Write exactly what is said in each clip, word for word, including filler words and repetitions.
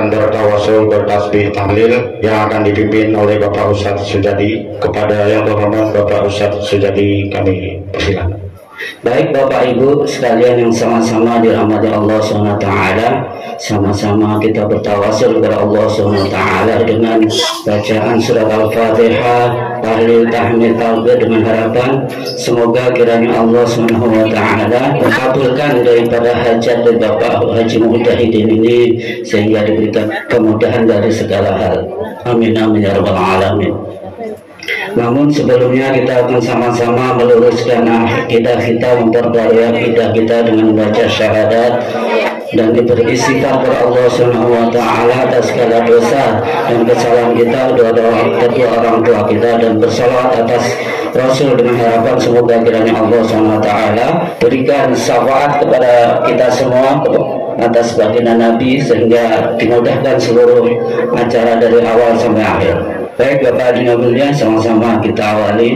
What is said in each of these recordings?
bertawasul bertasbih tahlil yang akan dipimpin oleh Bapak Ustadz Sujadi. Kepada yang terhormat Bapak Ustadz Sujadi kami persilakan. Baik Bapak Ibu sekalian yang sama-sama dirahmati Allah subhanahu wa taala, sama-sama kita bertawasul kepada Allah subhanahu wa taala dengan bacaan surat Al-Fatihah, tahlil, tahmid, takbir, dengan harapan semoga kiranya Allah subhanahu wa taala mengabulkan daripada hajat dari Bapak Haji Muhyiddin ini sehingga diberikan kemudahan dari segala hal. Amin amin ya rabbal alamin. Namun sebelumnya kita akan sama-sama meluruskan akidah kita, memperbarui akidah kita dengan membaca syahadat dan diberi istighfar kepada Allah Subhanahu wa taala atas segala dosa dan kesalahan kita, doa-doa kedua orang tua kita, dan bersalawat atas Rasul dengan harapan semoga kiranya Allah Subhanahu wa taala berikan syafaat kepada kita semua atas baginda Nabi sehingga dimudahkan seluruh acara dari awal sampai akhir. Baik Bapak dan Ibu, sama-sama kita awali.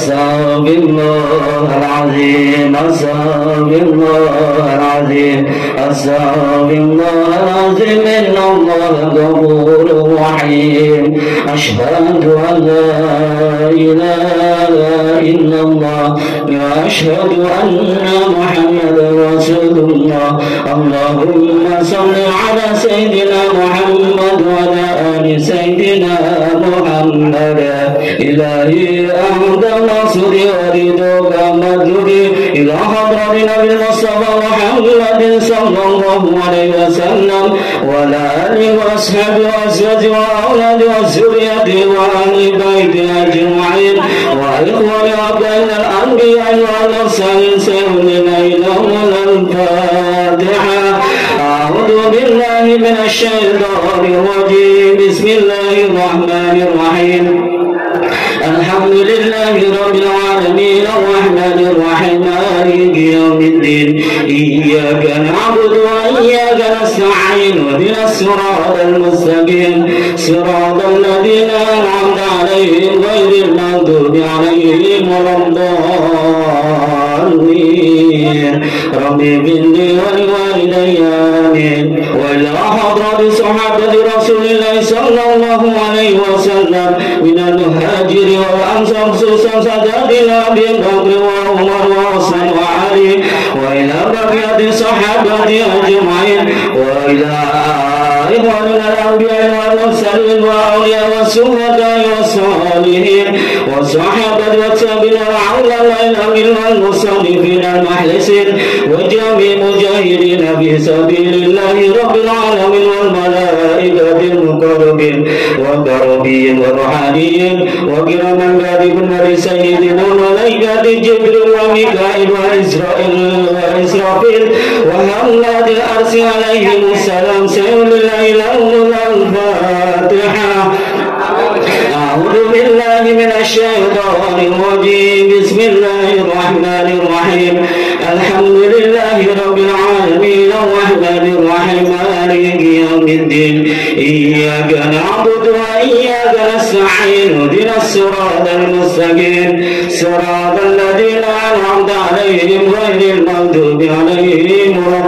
Astaghfirullahaladzim, astaghfirullahaladzim, astaghfirullahaladzim, innallaha ghafurur rahim. Asyhadu an la ilaha illallah wa asyhadu anna Muhammadar Rasulullah. Allahumma shalli ala sayyidina Muhammad wa ala ali sayyidina Muhammad. إلهي أحمد النصر وردوك مدري إلى حضرة نبي المصطفى محمد صلى الله عليه وسلم وعلى آله وأصحابه وأزواجه وأولاده وذريته وأهل بيته أجمعين وإخواني وأبناء الأنبياء والمرسلين سيدنا إلههم الفاتحة. أعوذ بالله من الشيطان الرجيم. بسم الله الرحمن الرحيم. الحمد لله رب العالمين الرحمن الرحيم مالك يوم الدين. إياك نعبد وإياك نستعين اهدنا الصراط المستقيم صراط الذين أنعمت عليهم غير المغضوب عليهم ولا الضالين. رب اغفر لي ولوالدي آمين. وإلى حضرة صحابة رسول الله صلى الله عليه وسلم من المهاجر والأنصار خصوصا ساداتنا أبي بكر وعمر وعثمان وعلي وإلى بقية الصحابة أجمعين وإلى إخواننا الأنبياء والمرسلين وأولياء والشهداء والصالحين والصحابة والتابعين والعلماء والمصنفين المخلصين وجميع المجاهدين في سبيل الله رب العالمين والملائكة المقربين والكربين والروحانيين وكراما كاتبين لسيدنا الملائكة جبريل وميكائيل وإسرائيل وإسرافيل وحملة العرش عليهم السلام. سيد الله الفاتحة. أعوذ بالله من الشيطان الرجيم. بسم الله الرحمن الرحيم. الحمد لله رب العالمين الرحمن الرحيم مالك يوم الدين. إياك نعبد وإياك نستعين اهدنا الصراط المستقيم صراط الذين أنعمت عليهم غير المغضوب عليهم ولا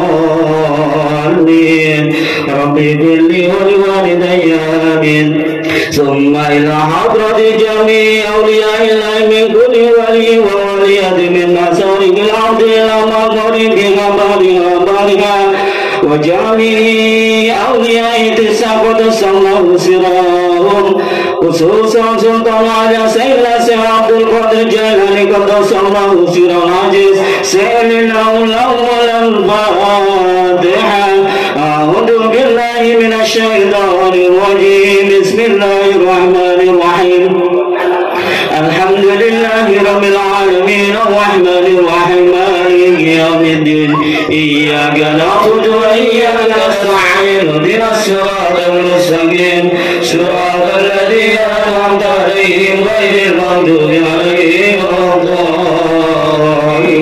الضالين. رب اغفر لي ولوالدي آمين. ثم إلى حضرة جميع أولياء الله من كل ولي وولية من مشارق الأرض إلى مغاربها ومغاربها وجميع أولياء تسعة الله سرهم خصوصا سلطان على سيدنا سيد عبد القادر الجيلاني قدس الله سره العزيز. سيدنا الأول الفاتحة. أعوذ بالله من الشيطان الرجيم. بسم الله الرحمن الرحيم. الحمد لله رب العالمين الرحمن الرحيم مالك يوم الدين. إياك نعبد وإياك نستعين اهدنا الصراط المستقيم صراط الذين أنعمت عليهم غير المغضوب عليهم ولا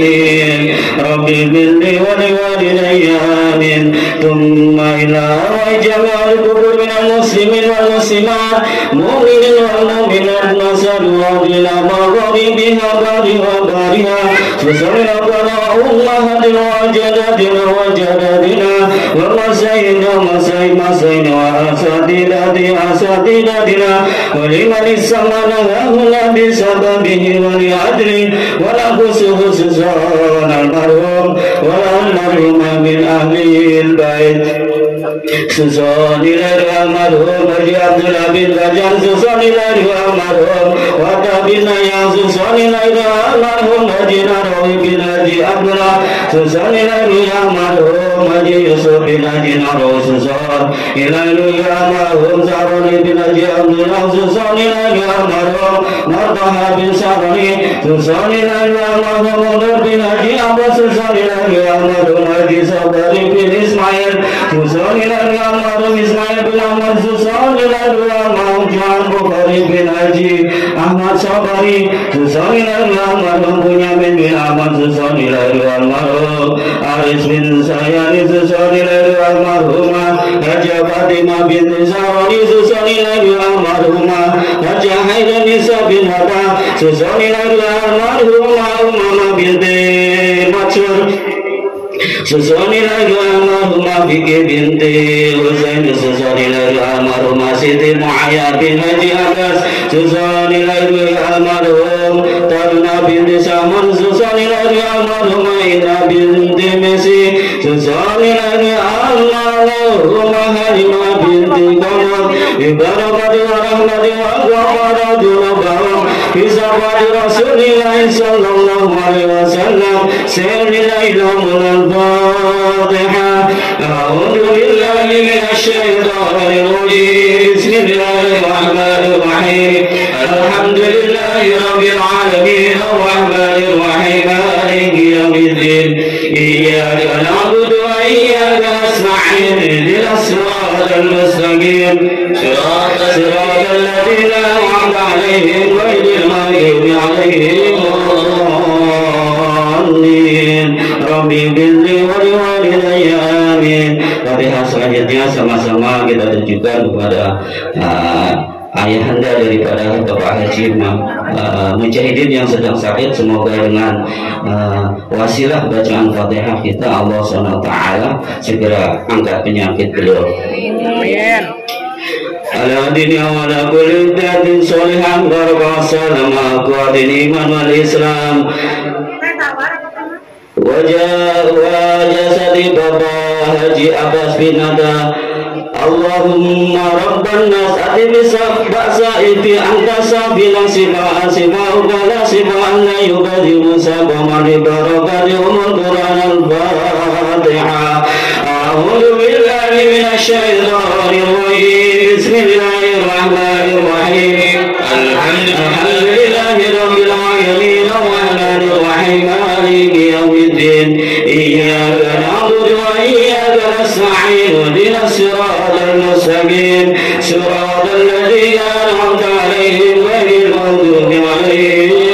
الضالين. رب اغفر لي ولوالدي آمين. ثم إلى jami'al kubur minal muslimin wal muslimat mu'minin wal mu'minat nasallallahu maghribiha bariha bariha fasalina qala ummahatina wa jadatina wa jadadina wa masayina masay masayina wa asatidati asatidatina wa liman issamana hahuna bisababihi wa li'adli wa la khusuhususan al-marhum wa al-marhum min ahlil bait Susanilah almarhum Haji Abdullah bin Rajan Susanilah almarhum Watabina yang Susanilah almarhum Haji Narawi bin Haji Abdullah Susanilah almarhum Haji Yusuf bin Haji Narawi Susanilah almarhum Saroni bin Haji Abdullah Susanilah almarhum Martaha bin Saroni Susanilah almarhum Umar bin Haji Abbas Susanilah almarhum Haji Sabari bin Ismail Susanilah almarhum Ismail bin Ahmad Susanilah almarhum Juan Bukhari bin Haji Ahmad Sabari Susanilah almarhum Bunyamin bin Ahmad Susanilah almarhum Aris bin Sayani Susanilah almarhum Haji Fatimah bin Zarani Susanilah almarhum Haji Haidan Nisa bin Hada Susanilah almarhum Umama binti Matsur Susanilah almarhumah Fikri binti Husain Susanilah almarhumah Siti Muayyad bin Haji Abbas Susanilah almarhum Tarna binti Saman Susanilah almarhumah Ina binti Messi Susanilah almarhumah Halimah binti Qamar Ibarakati wa rahmati wa ghafarati wa baram Bisafati Rasulillah sallallahu alaihi wasallam Sayyidina ilhamul الفاتحة أعوذ بالله من الشيطان الرجيم بسم الله الرحمن الرحيم الحمد لله رب العالمين الرحمن الرحيم مالك يوم الدين إياك نعبد وإياك نستعين اهدنا الصراط المستقيم صراط صراط الذين أنعمت عليهم غير المغضوب عليهم Rabbi billi wa liwalidayya amin. Fatihah selanjutnya sama-sama kita tujukan kepada uh, ayahanda daripada Bapak Haji uh, Mujahidin yang sedang sakit. Semoga dengan uh, wasilah bacaan Fatihah kita Allah subhanahu wa taala segera angkat penyakit beliau. Amin. Ala dunia wa la kulli datin solihan barakah salama kuatin iman wal islam wajah wajah sadi Bapak Haji Abbas bin Nada Allahumma Rabban nas atibisa ba'sa ifi angkasa bilang sifa sifa ubala sifa anna yubadi musa bamari barakati umur Quran al-Fatihah a'udhu billahi minasyaitanir rajim bismillahirrahmanirrahim alhamdulillahi rabbil alamin arrahmanir rahim maliki yaumiddin iyyaka na'budu wa iyyaka nasta'in ihdina siratal mustaqim siratal ladzina an'amta 'alaihim ghairil maghdubi 'alaihim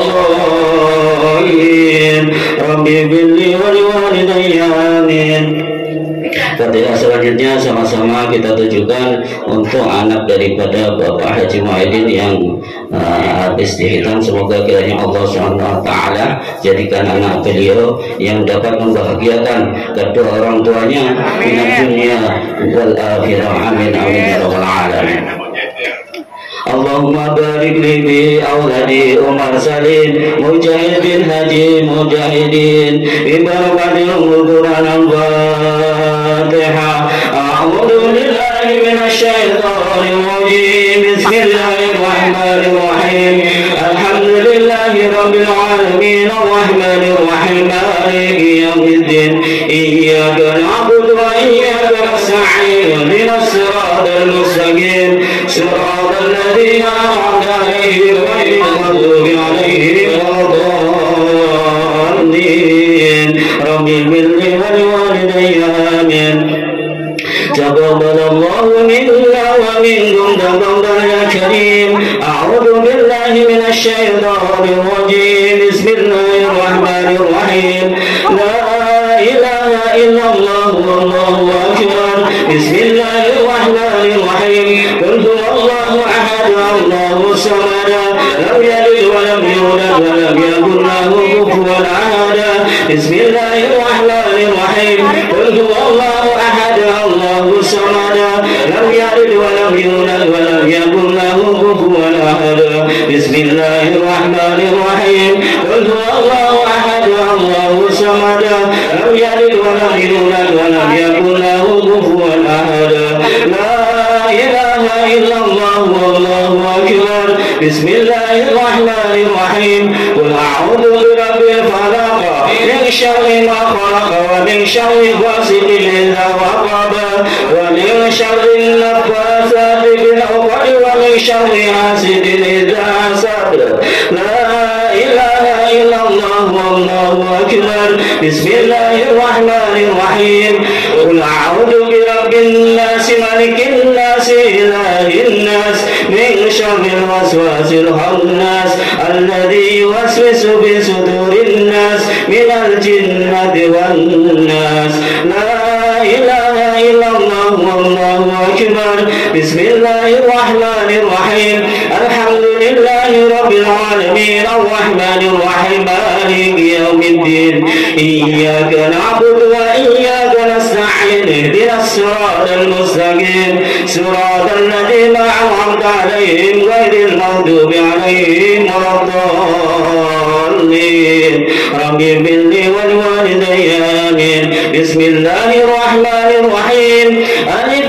waladdallin rabbi billi wa liwalidayya amin. Fatihah selanjutnya sama-sama kita tujukan untuk anak daripada Bapak Haji Muhyiddin yang uh, habis dihitam. Semoga kiranya Allah subhanahu wa taala jadikan anak beliau yang dapat membahagiakan kedua orang tuanya di dunia wal akhirah. Amin amin ya rabbal alamin. Allahumma barik li bi auladi Umar Salim Mujahid bin Haji Mujahidin bi barakatil Quran al-Fatihah. A'udzu billahi minasy syaithanir rajim. Bismillahirrahmanir rahim. Alhamdulillahi rabbil alamin arrahmanir rahim maliki yaumiddin iyyaka na'budu wa iyyaka nasta'in ihdinas siratal mustaqim siratal ladzina an'amta 'alaihim ghairil maghdubi 'alaihim waladdallin rabbil birri wal walidayya amin. Taqabbalallahu minna wa minkum taqabbal ya karim. A'udzu billahi minasy syaithanir rajim. Bismillahirrahmanirrahim. La ilaha illallah wallahu akbar. بسم الله الرحمن الرحيم قل هو الله أحد الله الصمد لم يلد ولم يولد ولم يكن له كفوا أحد بسم الله الرحمن الرحيم قل هو الله أحد الله الصمد لم يلد ولم يولد ولم يكن له كفوا أحد بسم الله الرحمن الرحيم قل هو الله أحد الله الصمد لم يلد ولم يولد ولم يكن له كفوا أحد لا إله إلا الله والله أكبر بسم الله الرحمن الرحيم قل أعوذ برب الفلق من شر ما خلق ومن شر غاسق إذا وقب ومن شر النفاثات في العقد ومن شر حاسد إذا حسد لا إله إلا الله والله أكبر بسم الله الرحمن الرحيم قل أعوذ برب الناس ملك الناس إله الناس من شر الوسواس الخناس الذي يوسوس في صدور الناس من الجنة والناس لا إله إلا الله والله أكبر بسم الله الرحمن الرحيم الحمد لله رب العالمين الرحمن الرحيم مالك يوم الدين إياك نعبد وإياك نستعين اهدنا الصراط المستقيم صراط الذين أنعمت عليهم غير المغضوب عليهم ولا الضالين رب اغفر لي ولوالدي آمين بسم الله الرحمن الرحيم ألف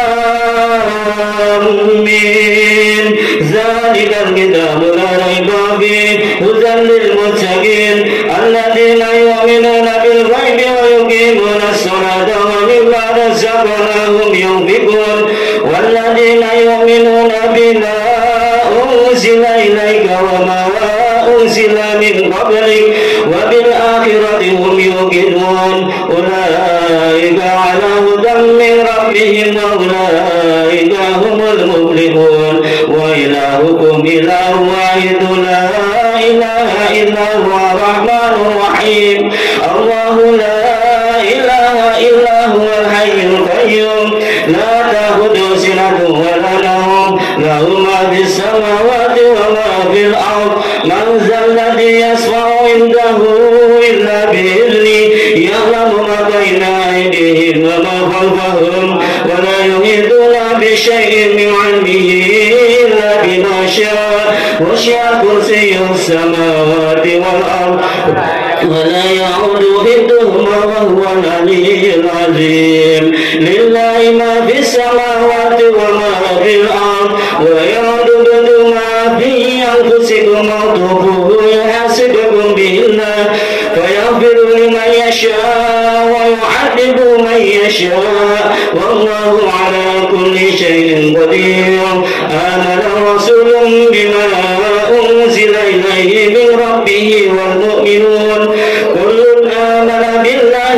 لام ميم ذلك الكتاب لا ريب فيه هدى للمتقين الذين يؤمنون بالغيب ويقيمون الصلاة ومما رزقناهم ينفقون والذين يؤمنون بما أنزل إليك وما أنزل من قبلك وبالآخرة هم يوقنون أولئك على هدى من ربهم وأولئك هم المفلحون وإلهكم إله واحد لا إله إلا هو الرحمن الرحيم الله لا إله إلا هو الحي القيوم لا تأخذه سنة ولا نوم له ما في السماوات وما في الأرض من ذا الذي يشفع عنده إلا بإذنه يعلم ما بين أيديهم وما خلفهم ولا يحيطون بشيء من علمه إلا بما شاء وسع كرسيه السماوات والأرض ولا يعود حفظهما وهو العلي العظيم لله ما في السماوات وما في الأرض ويعود ما في أنفسكم أو تخفوه يحاسبكم به الله فيغفر لمن يشاء ويعذب من يشاء والله على كل شيء قدير آمن الرسول بما أنزل إليه من ربه والمؤمنون كل آمن بالله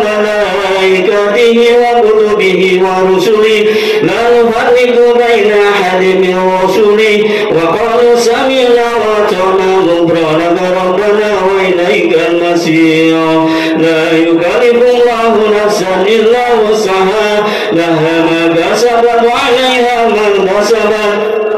وملائكته وكتبه ورسله لا نفرق بين أحد من رسله وقالوا سمعنا وأطعنا غفرانك ربنا وإليك المصير لا يكلف الله نفسا إلا وسعها لها ما كسبت وعليها ما كسبت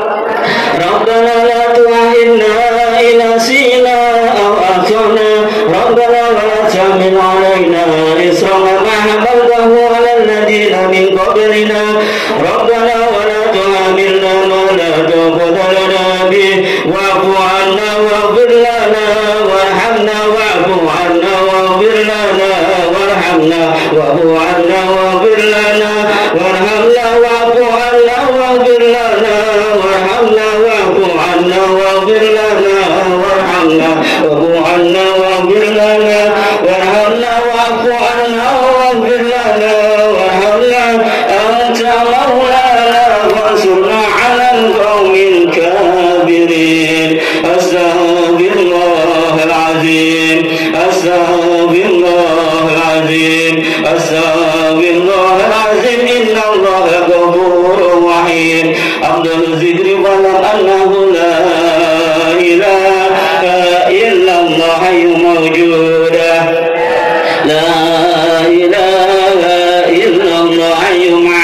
ربنا لا تؤاخذنا إن نسينا أو أخطأنا ربنا ولا تحمل علينا إصرا ما حملته على الذين من قبلنا ربنا ولا تحملنا ما لا طاقة لنا به واعف عنا واغفر لنا وارحمنا واعف عنا واغفر لنا وارحمنا واعف عنا واغفر لنا وارحمنا واعف عنا واغفر لنا وارحمنا واعف عنا واغفر لنا وارحمنا واعف عنا واغفر لنا وارحمنا واعف عنا واغفر لنا وارحمنا أنت مولانا وانصرنا على القوم الكافرين أستغفر الله العظيم أستغفر الله العظيم أستغفر الله العظيم إن الله غفور رحيم أفضل الذكر ولم أنه لا إله إلا الله موجودا لا إله إلا الله